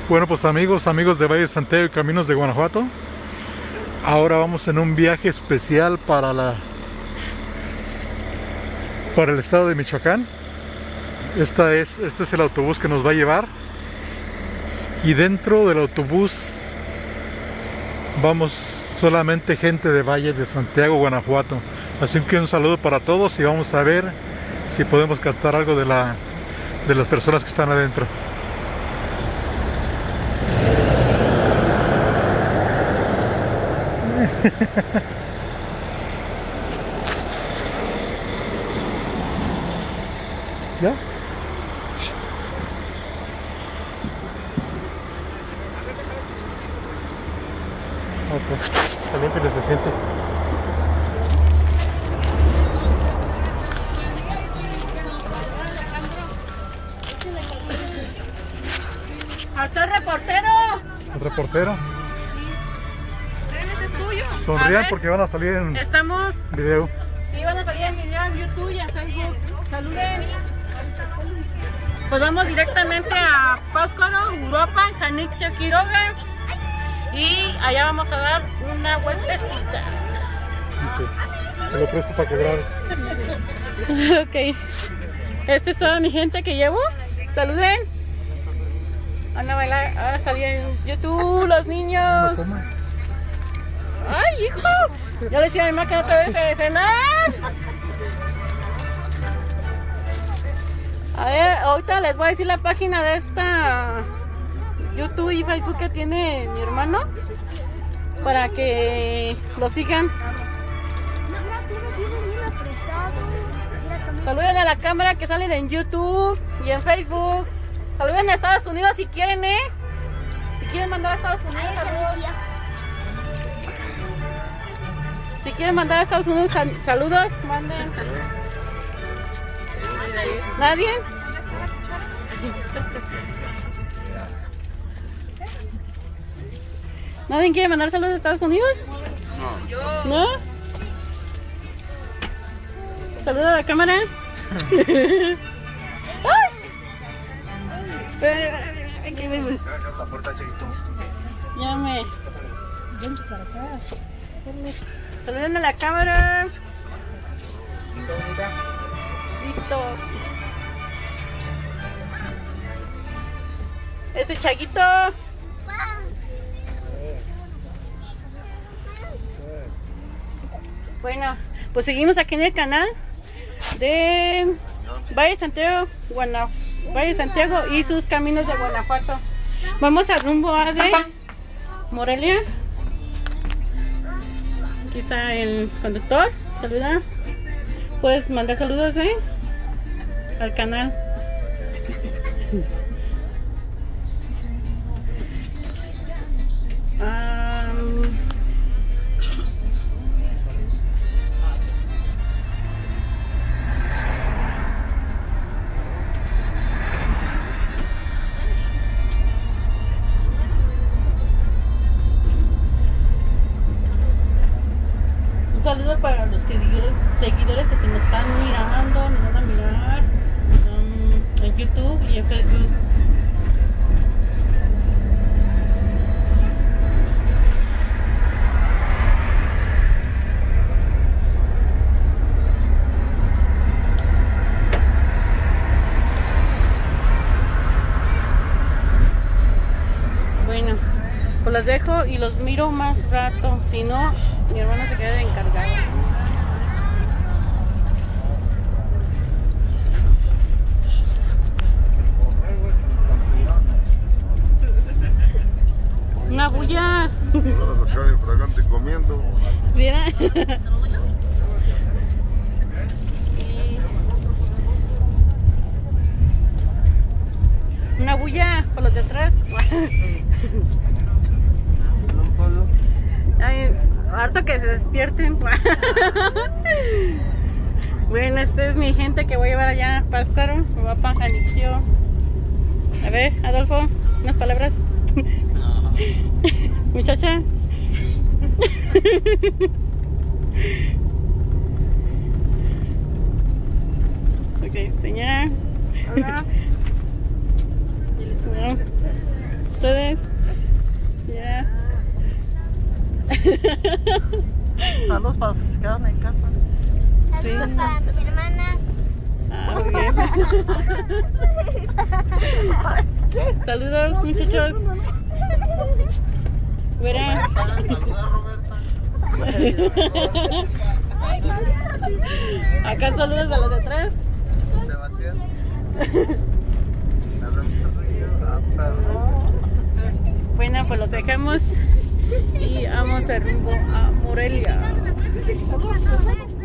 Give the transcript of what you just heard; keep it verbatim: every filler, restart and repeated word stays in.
Bueno, pues amigos, amigos de Valle de Santiago y Caminos de Guanajuato, ahora vamos en un viaje especial para la para el estado de Michoacán. Esta es, este es el autobús que nos va a llevar, y dentro del autobús vamos solamente gente de Valle de Santiago, Guanajuato. Así que un saludo para todos y vamos a ver si podemos captar algo de la de las personas que están adentro. ¿Ya? Ok, caliente que se siente. ¡Hasta el reportero! El reportero. Este es tuyo. Sonrían porque van a salir en Estamos. video. Sí, van a salir en video en YouTube y en Facebook. Saluden. Pues vamos directamente a Pátzcuaro, Uruapan, Janixia, Quiroga. Y allá vamos a dar una vueltecita. Sí, te lo presto para que grabes. Ok. Esta es toda mi gente que llevo. Saluden. Van a bailar, van a salir en YouTube los niños. ¡Ay, hijo! Ya le decía a mi mamá que no te debes de cenar. A ver, ahorita les voy a decir la página de esta YouTube y Facebook que tiene mi hermano para que lo sigan. Saluden a la cámara que salen en YouTube y en Facebook. Saluden a Estados Unidos si quieren, ¿eh? Si quieren mandar a Estados Unidos, saludos. Si quieren mandar a Estados Unidos sal saludos, manden. ¿Nadie? ¿Nadie quiere mandar saludos a Estados Unidos? No. ¿No? Saludos a la cámara. Ya me. Saluden a la cámara. Listo. Ese Chaguito. Bueno, pues seguimos aquí en el canal de Valle de Santiago, Guanajuato. Valle de Santiago y sus caminos de Guanajuato. Vamos al rumbo a de Morelia. Aquí está el conductor. Saluda. Puedes mandar saludos, ¿eh? Al canal. Um, Un saludo para los seguidores, seguidores que se nos están mirando, nos van a mirar um, en YouTube y en Facebook. Bueno, pues los dejo y los miro más rato, si no, mi hermano se queda de encargado. Una bulla. Ahora acá de fragante comiendo. Mira. Una bulla por los de atrás. Ay, harto que se despierten. Bueno, esta es mi gente que voy a llevar allá a Pátzcuaro, Uruapan, Janixia. A ver, Adolfo, unas palabras. No. Muchacha. Ok, señora. Hola. Bueno, ustedes. Yeah. Saludos para los que se quedan en casa. Sí. Saludos para mis hermanas. Ah, muy bien. Saludos, muchachos. Güera. Saluda, Roberta. Acá saludos a los de atrás. Sebastián. Bueno, pues los dejamos y vamos a rumbo a Morelia. Dice que saludos a sus hermanos.